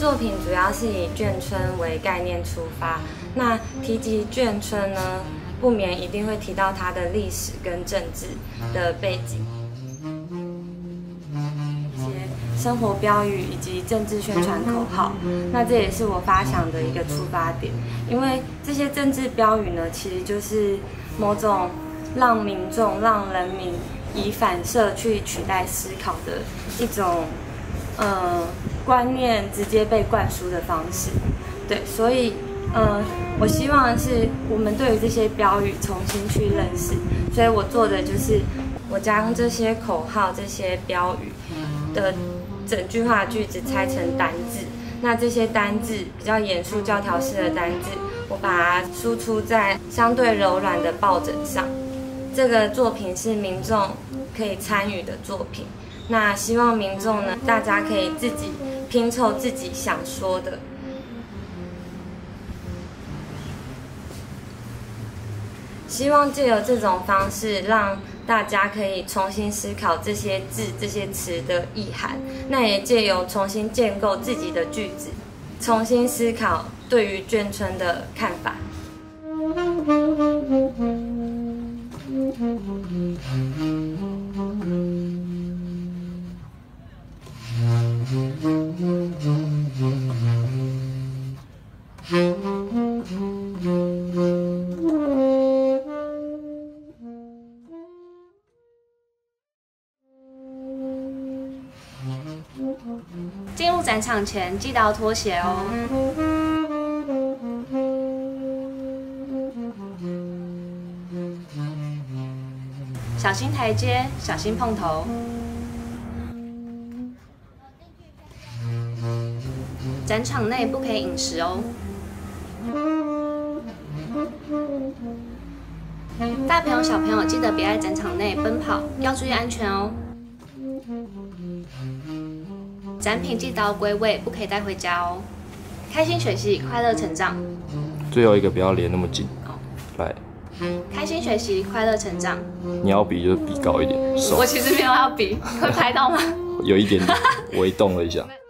作品主要是以眷村为概念出发。那提及眷村呢，不免一定会提到它的历史跟政治的背景。 生活标语以及政治宣传口号，那这也是我发想的一个出发点。因为这些政治标语呢，其实就是某种让民众、让人民以反射去取代思考的一种观念，直接被灌输的方式。对，所以我希望是我们对于这些标语重新去认识。所以我做的就是我将这些口号、这些标语的 整句话句子拆成单字，那这些单字比较严肃教条式的单字，我把它输出在相对柔软的抱枕上。这个作品是民众可以参与的作品，那希望民众呢，大家可以自己拼凑自己想说的。 希望借由这种方式，让大家可以重新思考这些字、这些词的意涵。那也借由重新建构自己的句子，重新思考对于眷村的看法。 进入展场前，记得要脱鞋哦。小心台阶，小心碰头。展场内不可以饮食哦。大朋友、小朋友记得别在展场内奔跑，要注意安全哦。 展品记得要归位，不可以带回家哦。开心学习，快乐成长。 最后一个不要连那么紧。 哦， 来。 开心学习，快乐成长。 你要比就比高一点。 我其实没有要比，会拍到吗？ 有一点点，微动了一下。